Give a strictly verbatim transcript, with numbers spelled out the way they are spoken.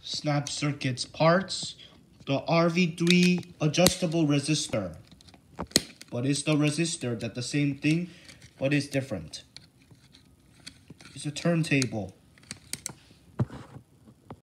snap circuits parts, the R V three adjustable resistor. But is the resistor that the same thing, but it's different? It's a turntable.